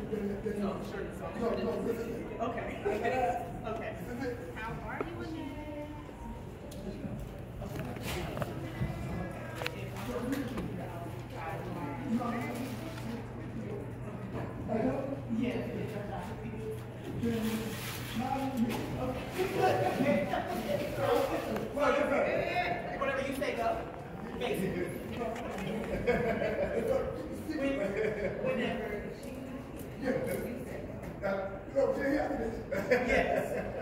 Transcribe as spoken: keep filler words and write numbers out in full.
No, sure. No, no, this is it. Okay. Okay. This is it. How are you in there? Whatever you say, go. Basically. Whenever. Yeah. Uh, you know, see, Yes.